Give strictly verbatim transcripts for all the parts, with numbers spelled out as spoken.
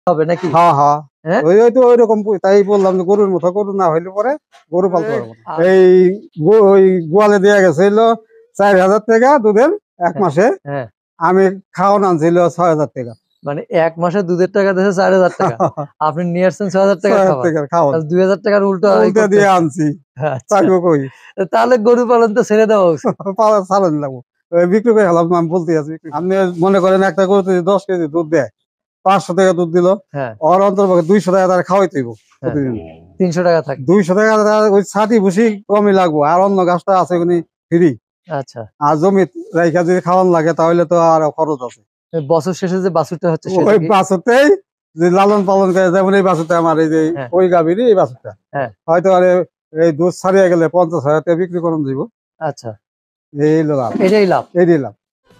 হবে নাকি? হ্যাঁ হ্যাঁ ওই ওই তো ওইরকম, তাই বললাম যে গরুর মতো গরু না হইলে পরে গরু পালতে পারবো না। এই ওই গোয়ালে দেওয়া গেছে হইলো চার হাজার টাকা দুধের এক মাসে, আমি খাওয়ান আনছিল ছয় হাজার টাকা। মানে এক মাসে দুধের টাকা দিয়েছে চার হাজার টাকা, আপনি নিয়ে আসছেন ছয় হাজার টাকা খাওয়া, দুই হাজার টাকার উল্টো উল্টা দিয়ে আনছি। তাহলে গরু পালন তো ছেড়ে দেওয়া উচিত, চালান লাগবো, বিক্রি করে হলাম। আমি বলতে আছি আপনি মনে করেন একটা গরুতে দশ কেজি দুধ দেয়, পাঁচশো টাকা দুধ দিল, ওর অন্তর্পক্ষে দুইশো টাকা তারা খাওয়াইতে হইব প্রতিদিন, তিনশো টাকা থাকে, দুইশো টাকা ওই ছাটি ভুসি কমই লাগবো, আর অন্য গাছটা আছে ফ্রি। আচ্ছা, আর জমি রাইখা যদি খাওয়ান লাগে তাহলে তো আর খরচ আছে। বছর শেষে যে বাছুরটা হচ্ছে ওই বাছুরটাই যে লালন পালন করে, যেমন এই বাছুরটা আমার এই যে ওই গাভীরই এই বাছুরটা হয়তো আর এই দুধ ছাড়িয়ে গেলে পঞ্চাশ হাজার টাকা বিক্রি করুন দিব। আচ্ছা, এই লাভ, এটাই লাভ, এটাই লাভ।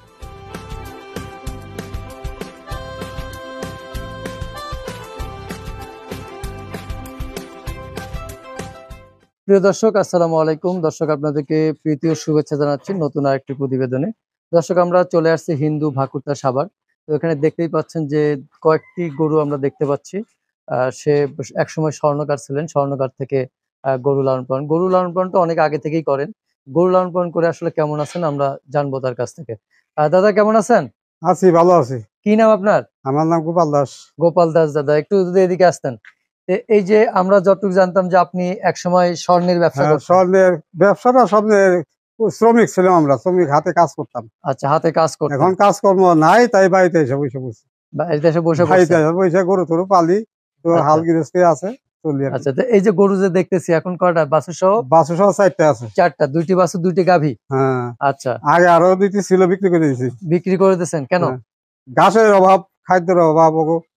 প্রিয় দর্শক, আসসালামু আলাইকুম। দর্শক, আপনাদেরকে প্রীতি ও শুভেচ্ছা জানাচ্ছি নতুন আরেকটি প্রতিবেদনে। দর্শক, আমরা চলে আসছি হিন্দু ভাকুরতা সাভার। তো এখানে দেখতেই পাচ্ছেন যে কয়েকটি গরু আমরা দেখতে পাচ্ছি। আহ সে একসময় স্বর্ণকার ছিলেন, স্বর্ণকার থেকে গরু লালন পালন, গরু লালন পালনটা অনেক আগে থেকেই করেন। গরু লালন পালন করে আসলে কেমন আছেন আমরা জানবো তার কাছ থেকে। আহ দাদা কেমন আছেন? আছি, ভালো আছি। কি নাম আপনার? আমার নাম গোপাল দাস। গোপাল দাস দাদা, একটু যদি এদিকে আসতেন। এই যে আমরা যতটুকু জানতাম যে আপনি একসময় স্বর্ণের ব্যবসা করতেন। স্বর্ণের ব্যবসাটা স্বর্ণের শ্রমিক ছিলাম আমরা, শ্রমিক হাতে কাজ করতাম। আচ্ছা, হাতে কাজ করতাম। এখন কাজকর্ম নাই, তাই বাড়িতে এসে বসে বসে বাড়িতে এসে বসে বাড়িতে এসে বসে গরু টরু পালি, তো হাল গৃহস্থী আছে। আচ্ছা, তো এই যে গরু যে দেখতেছি এখন কয়টা? বাছুর সহ? বাছুর সহ চারটা আছে। চারটা, দুইটি বাছুর দুইটি গাভী। হ্যাঁ। আচ্ছা, আগে আরো দুইটি ছিল, বিক্রি করে দিয়েছি। বিক্রি করে দিয়েছেন কেন? ঘাসের অভাব, খাদ্যের অভাব,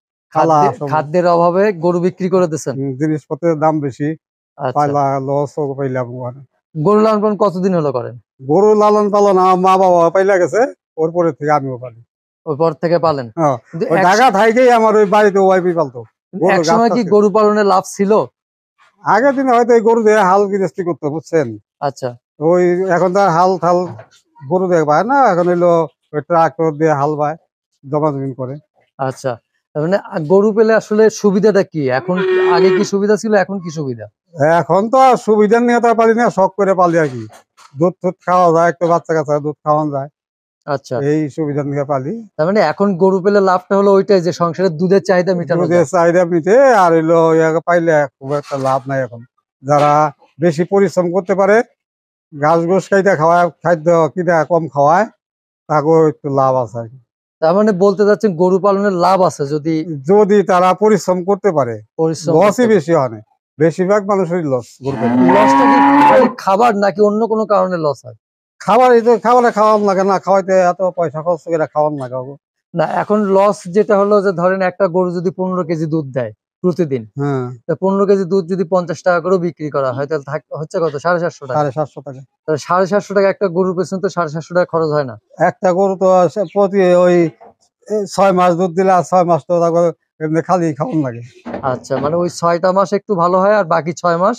খাদ্যের অভাবে গরু বিক্রি করে দিয়েছেন। জিনিসপত্রের দাম বেশি, লস পাইলাম। গরু লালন পালন কতদিন হলো করেন? গরু লালন পালন আমার মা বাবা পাইলা গেছে, ওর পরে থেকে আমিও পালি। ওই পর থেকে পালেন? ঢাকা থাইকেই আমার ওই বাড়িতে ওয়াইফই পালতো। একসময় কি গরু পালনের লাভ ছিল? আগের দিনে হয়তো এই গরু দিয়ে হাল গৃহস্থী করতো, বুঝছেন। আচ্ছা, ওই এখন তো হাল থাল গরু দিয়ে বায় না, এখন হইলো ট্রাক্টর দিয়ে হাল বায়, জমা জমিন করে। আচ্ছা, মানে গরু পেলে আসলে সুবিধাটা কি? এখন আগে কি সুবিধা ছিল, এখন কি সুবিধা? এখন তো সুবিধা নিয়ে তো পালি না, শখ করে পালি আর কি। দুধ টুধ খাওয়া যায়, একটু বাচ্চা কাচ্চা দুধ খাওয়ানো যায়। আচ্ছা, এই সুবিধা নিয়ে পালি। তার মানে এখন গরু পেলে লাভটা হলো ওইটাই যে সংসারের দুধের চাহিদা মিটানো, দুধের চাহিদা মিটে। আর হইলো পাইলে খুব একটা লাভ নাই এখন। যারা বেশি পরিশ্রম করতে পারে, ঘাস ঘোষ খাইতে খাওয়ায়, খাদ্য কিনা কম খাওয়ায়, তাকেও একটু লাভ আছে আর কি। তার মানে বলতে চাচ্ছেন গরু পালনের লাভ আছে যদি যদি তারা পরিশ্রম করতে পারে। লসই বেশি হয়, বেশিরভাগ মানুষেরই লস। লসটা কি খাবার নাকি অন্য কোনো কারণে লস হয়? খাবার, এই তো খাবারে খাওয়ান লাগে না, খাওয়াইতে এত পয়সা খরচ করে খাওয়ান লাগে না। এখন লস যেটা হলো যে ধরেন একটা গরু যদি পনেরো কেজি দুধ দেয় প্রতিদিন, হ্যাঁ, পনেরো কেজি দুধ যদি পঞ্চাশ টাকা করে বিক্রি করা হয় তাহলে হচ্ছে কত? সাড়ে সাতশো টাকা। সাড়ে সাতশো টাকা সাড়ে সাতশো টাকা একটা গরুর পেছনে তো সাড়ে সাতশো টাকা খরচ হয় না? একটা গরু তো প্রতি ওই ছয় মাস দুধ দিলে আর ছয় মাস তো এমনি খালি খাওয়ান লাগে। আচ্ছা, মানে ওই ছয়টা মাস একটু ভালো হয় আর বাকি ছয় মাস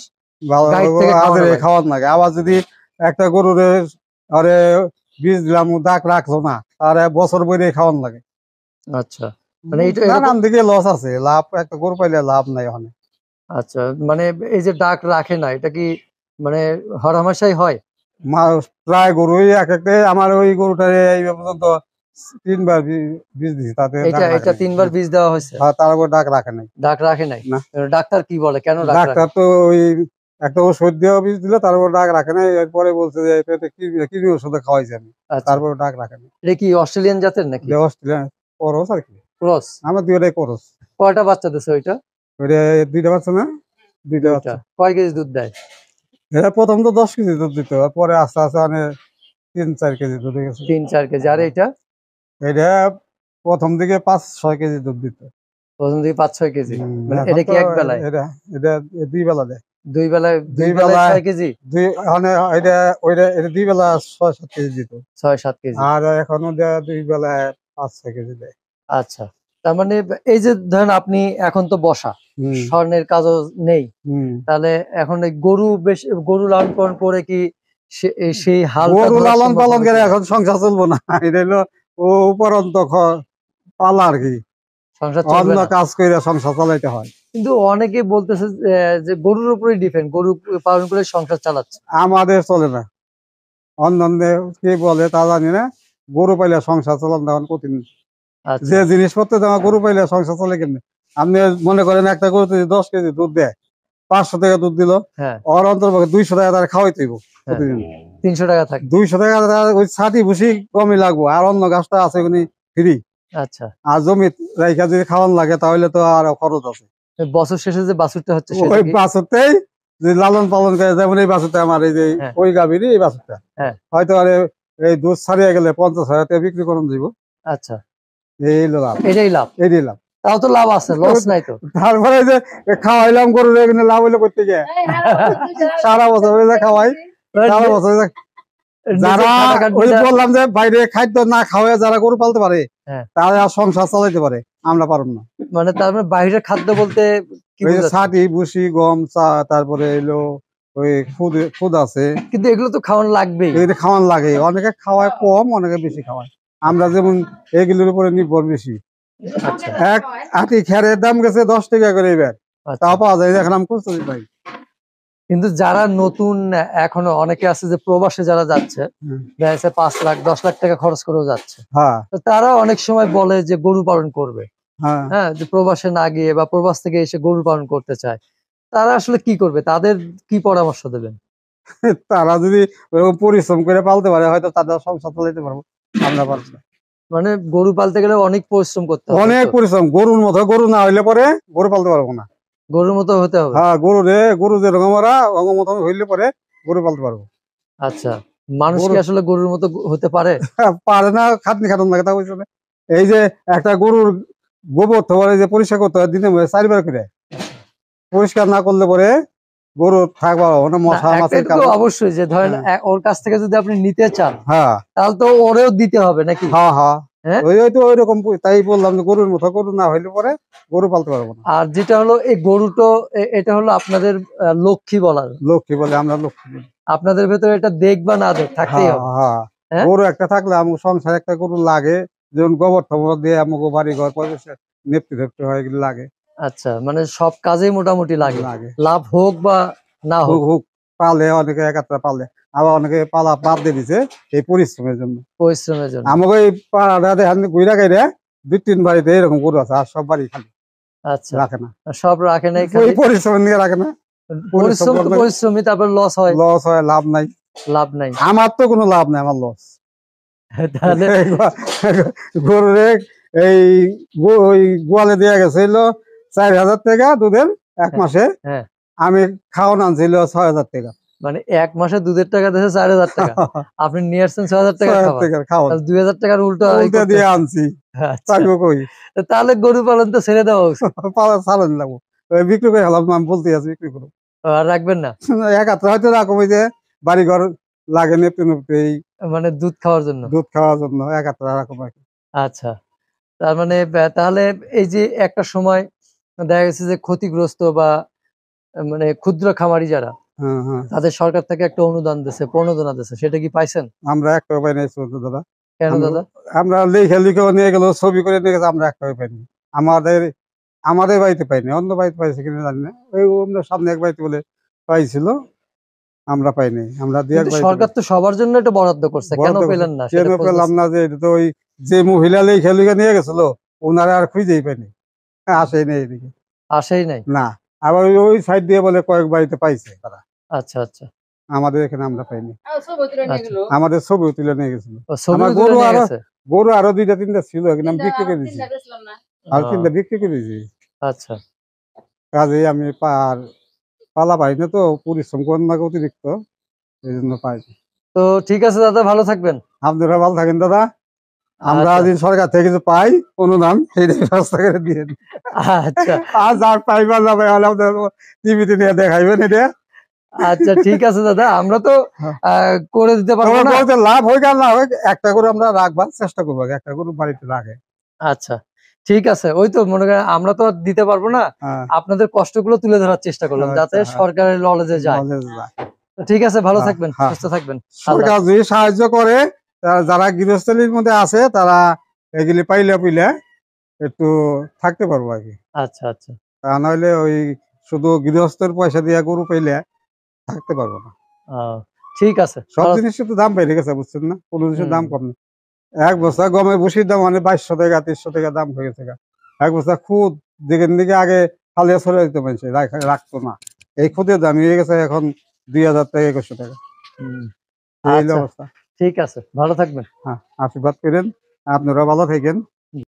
খাওয়ান লাগে। আবার যদি একটা গরুর আরে বীজ দিলাম, দাগ রাখলো না, আর বছর বইরে খাওয়ান লাগে। আচ্ছা, মানে নানান দিকে লস আছে, লাভ একটা গরু পাইলে লাভ নাই ওখানে। আচ্ছা, মানে এই যে ডাক রাখে না, এটা কি মানে হরহামেশাই হয়? প্রায় গরুই এক একটা, আমার ওই গরুটা এই পর্যন্ত তিনবার বীজ দিয়েছি, তাতে এটা তিনবার বীজ দেওয়া হয়েছে, তার উপর ডাক রাখে নাই। ডাক রাখে নাই না? ডাক্তার কি বলে কেন? ডাক্তার তো ওই একটা ওষুধ দিয়ে বীজ দিল, তার উপর ডাক রাখে নাই। এরপরে বলছে যে কিডনি ওষুধে খাওয়াইছে আমি, তারপর ডাক রাখে নাই। এটা কি অস্ট্রেলিয়ান জাতের নাকি? অস্ট্রেলিয়ান ক্রস আর কি। ক্রস? আমার দুইটাই ক্রস। কয়টা বাচ্চা দিছে ওইটা? ওইটা দুইটা বাচ্চা না, দুইটা বাচ্চা। কয় কেজি দুধ দেয়? এটা প্রথম তো দশ কেজি দুধ দিত, পরে আস্তে আস্তে মানে তিন চার কেজি দুধ হয়ে গেছে। তিন চার কেজি। আর এটা? এটা প্রথম দিকে পাঁচ ছয় কেজি দুধ দিত। প্রথম দিকে পাঁচ ছয় কেজি। মানে এটা কি এক বেলায়? এটা এটা দুই বেলা দেয়। দুই বেলায় দুই বেলায় ছয় কেজি? দুই মানে এটা ওইটা এটা দুই বেলা ছয় সাত কেজি দিত। ছয় সাত কেজি। আর এখনো দেয় দুই বেলায় পাঁচ ছয় কেজি দেয়। আচ্ছা, তার মানে এই যে ধরেন আপনি এখন তো বসা, স্বর্ণের কাজও নেই, তাহলে এখন এই গরু বেশ গরু লালন পালন করে কি সেই হাল গরু লালন পালন করে এখন সংসার চলবো না? এটা হলো ও উপরন্ত পালা আর কি। সংসার চলবে অন্য না। কাজ করে সংসার চালাইতে হয়। কিন্তু অনেকে বলতেছে যে- যে গরুর উপরেই ডিপেন্ড, গরু পালন করে সংসার চালাচ্ছে। আমাদের চলে না, অন্য কে বলে তা জানি না। গরু পাইলে সংসার চালান তখন কঠিন। আচ্ছা যে জিনিসপত্র তোমার গরু পাইলে সংসার চলে কেমনি? আপনি মনে করেন একটা গরু যদি দশ কেজি দুধ দেয়, পাঁচশো টাকা দুধ দিল, হ্যাঁ ওর অন্তর্পক্ষে দুইশো টাকা তারা খাওয়াইতে হইব হ্যাঁ প্রতিদিন। তিনশো টাকা থাকে। দুইশো টাকা তার ওই ছাটি ভুসি কমই লাগবো, আর অন্য গাছটা আছে উনি ফ্রি। আচ্ছা আর জমি রাইখা যদি খাওয়ান লাগে তাহলে তো আর খরচ আছে। বছর শেষে যে বাছুরটা হচ্ছে সেটা ওই কি? বাছুরটাই যে লালন পালন করে, যেমন এই বাছুরটা আমার, এই যে হ্যাঁ। ওই গাভীরই এই বাছুরটা হ্যাঁ। হয়তো আর এই দুধ ছাড়িয়ে গেলে পঞ্চাশ হাজার টাকা বিক্রি করুন দিব। আচ্ছা এই হলো লাভ, এটাই লাভ। এই লাভ। তাও তো লাভ আছে, লস নাই তো। তারপরে যে খাওয়াইলাম গরু, এখানে লাভ হইলো করতে গিয়ে সারা বছর হয়ে যায় খাওয়াই, সারা বছর হয়ে যায়। যারা ওই বললাম যে বাইরে খাদ্য না খাওয়া যারা গরু পালতে পারে হ্যাঁ। তারা সংসার চালাইতে পারে, আমরা পারব না। মানে তার মানে বাইরের খাদ্য বলতে কি ওই যে বোঝাচ্ছে? ছাটি ভুসি গম চা, তারপরে এলো ওই খুদ খুদ আছে, কিন্তু এগুলো তো খাওয়ানো লাগবেই। এগুলো খাওয়ান লাগে। অনেকে খাওয়ায় কম, অনেকে বেশি খাওয়ায়। আমরা যেমন এগুলোর উপরে নির্ভর বেশি। আচ্ছা এক আটি খেরের দাম গেছে দশ টাকা করে এবার, আচ্ছা। তাও পাওয়া যায় এখন আমি খুঁজতে পাই। কিন্তু যারা নতুন এখনো অনেকে আছে যে প্রবাসে যারা যাচ্ছে, হুম। দেখা যাচ্ছে পাঁচ লাখ দশ লাখ টাকা খরচ করেও যাচ্ছে, হ্যাঁ তো তারা অনেক সময় বলে যে গরু পালন করবে, হ্যাঁ হ্যাঁ, যে প্রবাসে না গিয়ে বা প্রবাস থেকে এসে গরু পালন করতে চায়, তারা আসলে কি করবে? তাদের কি পরামর্শ দেবেন? তারা যদি ওরকম পরিশ্রম করে পালতে পারে হয়তো তাদের সংসার চালাইতে পারবো, আমরা পারছি না। মানে গরু পালতে গেলে অনেক পরিশ্রম করতে হবে, অনেক তাই তো? পরিশ্রম, গরুর মতো গরু না হইলে পরে গরু পালতে পারবো না। গরুর মতো হতে হবে। হ্যাঁ গরু রে, গরু যেরকম ওরা ওরকম মতন হইলে পরে গরু পালতে পারবো। আচ্ছা, মানুষ কি গরু- আসলে গরুর মতো হতে পারে? পারে না, খাটনি খাটন লাগে তা বলছে না। এই যে একটা গরুর গোবর তো পরে যে পরিষ্কার করতে হয় দিনে মধ্যে চারবার করে, পরিষ্কার না করলে পরে গরু থাকবা না, মশা না, মাছের একটা তো অবশ্যই যে ধরেন এ- ওর কাছ থেকে যদি আপনি নিতে চান হ্যাঁ তাহলে তো ওরেও দিতে হবে নাকি? হ্যাঁ হ্যাঁ হ্যাঁ? ওই ওই তো ওই রকম, তাই বললাম যে গরুর মতো গরু না হইলে পরে গরু পালতে পারবো না। আর যেটা হলো এই গরুটো এ- এটা হলো আপনাদের আহ, লক্ষ্মী বলার, লক্ষ্মী বলে, আমরা লক্ষ্মী বলি। আপনাদের ভেতরে এটা দেখ বা না দেখ থাকতেই হ্যাঁ হবে। হ্যাঁ হ্যাঁ? গরু একটা থাকলে আমার সংসার, একটা গরু লাগে, যেমন গোবর টবর দিয়ে আমাকে বাড়ি ঘর পরিবেশে নেপতে ধেপতে হয়, এগুলো লাগে আচ্ছা, মানে সব কাজেই মোটামুটি লাগে, লাগে লাভ হোক বা না হোক, হুক হুক পালে, অনেকে একাত্রা পালে, আবার অনেকে পালা বাদ দিয়ে দিছে এই পরিশ্রমের জন্য। পরিশ্রমের জন্য। আমাকে এই পাড়াটা দেখেন ঘুরা গাইরে দুই তিন বাড়িতে এরকম গরু আছে, আর সব বাড়ি খালি আচ্ছা, রাখে না, সব রাখে নাই, ওই খালি পরিশ্রম নিয়ে রাখে না। পরিশ্রম তো করবে। পরিশ্রমই, তারপর লস হয়, লস হয়, লাভ নাই। লাভ নাই। আমার তো কোনো লাভ নাই, আমার লস। তাহলে গরুরে এই গো- ওই গোয়ালে দেওয়া গেছে হলো চার হাজার টাকা দুধের এক হ্যাঁ, মাসে, হ্যাঁ। আমি খাওয়ান আনছিল ছয় হাজার টাকা। মানে এক মাসে দুধের টাকা দিয়েছে চার হাজার টাকা, আপনি নিয়ে আসছেন ছয় হাজার টাকা ছয় হাজার খাবার, টাকার খাওয়ান তাহলে দুই হাজার টাকার উল্টো আয় উল্টে করতে দিয়ে হচ্ছে। আনছি, আচ্ছা, পাইবো কই? তাহলে গরু পালন তো ছেড়ে দেওয়া উচিত, পালা চালান লাগবো, ওই বিক্রি করে খেলাম, আমি বলতে আছি বিক্রি করো। আর রাখবেন না এক হাতে হয়তো রাখো, ওই যে বাড়ি ঘর লাগে নেপতে নেপতে এই মানে দুধ খাওয়ার জন্য। দুধ খাওয়ার জন্য এক হাতে রাখো বাকি। আচ্ছা, তার মানে বে- তাহলে এই যে একটা সময় দেখা গেছে যে ক্ষতিগ্রস্ত বা আহ, মানে ক্ষুদ্র খামারি যারা, হ্যাঁ হ্যাঁ তাদের সরকার থেকে একটা অনুদান দিচ্ছে, প্রণোদনা দিচ্ছে, সেটা কি পাইছেন? আমরা একটা উপায় নেই চলতে দাদা। কেন আমরা- দাদা? আমরা লিখে লিখেও নিয়ে গেল, ছবি করে নিয়ে গেছে, আমরা একটা পাইনি। আমাদের আমাদের বাড়িতে পাইনি, অন্য বাড়িতে পাইছে কিনা জানি না। ওই আমরা সামনে এক বাড়িতে বলে পাইছিল, আমরা পাইনি। আমরা দিয়ে কিন্তু সরকার তো সবার জন্য এটা বরাদ্দ করছে, কেন পেলেন না কেন সেটা খোঁজ পেলাম নিচ্ছে। না, যে এটা তো ওই যে মহিলা লিখে লিখে নিয়ে গেছিল ওনারা আর খুঁজেই পাইনি, আসেই নেই এদিকে আসেই নাই। না। আবার ওই ওই সাইড দিয়ে বলে কয়েক বাড়িতে পাইছে তারা, আচ্ছা আচ্ছা আমাদের এখানে আমরা পাইনি। আচ্ছা। আমাদের ছবি তুলে নিয়ে গেছিল। ও, ছবিও আমার তুলে গরু নিয়ে আরো গেছে? গরু আরো দুইটা তিনটা ছিল, কিন্তু আমি বিক্রি করে দিয়েছি, আর ও, তিনটা বিক্রি করে দিয়েছি। আচ্ছা, কাজে আমি পার পালা পাই না, তো পরিশ্রম করেন না অতিরিক্ত, এই জন্য পাই না। তো ঠিক আছে দাদা, ভালো থাকবেন। আপনারা ভালো থাকেন দাদা। আমরা আচ্ছা, যদি সরকার থেকে কিছু পাই অনুদান, সেইটা ব্যবস্থা করে দিয়ে দিন। আচ্ছা আর যার পাইবা যাবে হলে আপনার টিভিতে নিয়ে দেখাইবেন এটা। আচ্ছা ঠিক আছে দাদা, আমরা তো আহ, করে দিতে পারবো তোমার না। গরুতে লাভ হোক আর না হোক, একটা করে আমরা রাখবার চেষ্টা করবো, একটা করে বাড়িতে রাখে। আচ্ছা ঠিক আছে, ওই তো মনে করেন আমরা তো আর দিতে পারবো না, হ্যাঁ, আপনাদের কষ্টগুলো তুলে ধরার চেষ্টা করলাম আচ্ছা, যাতে হ্যাঁ। সরকারের নলেজে যায়। knowledge যায়। তো ঠিক আছে, ভালো হ্যাঁ, থাকবেন, হ্যাঁ। সুস্থ থাকবেন। আল্লাহ সরকার যদি সাহায্য করে, তারা যারা গৃহস্থলীর মধ্যে আছে তারা এগুলি পাইলে পুইলে একটু থাকতে পারবো আর কি। আচ্ছা আচ্ছা। তা নইলে ওই শুধু গৃহস্থের পয়সা দিয়ে গরু পাইলে থাকতে পারবো না। আহ, ঠিক আছে, সব ভালো। জিনিসের তো দাম বেড়ে গেছে, বুঝছেন না? কোনো জিনিসের দাম হুম। কম নেই। এক বস্তা গমের ভুসির দাম মানে বাইশশো টাকা তেইশশো টাকা দাম হয়ে গেছে গা। এক বস্তা খুদ দিকের দিকে আগে ফালিয়া ছড়ে দিতে পারছে, রাখতো না। এই খুদের দাম হয়ে গেছে এখন দুই হাজার টাকা একুশশো টাকা। হুম। এই হলো আচ্ছা, অবস্থা। ঠিক আছে, ভালো থাকবেন। হ্যাঁ, আশীর্বাদ করেন, আপনারা ভালো থাকেন।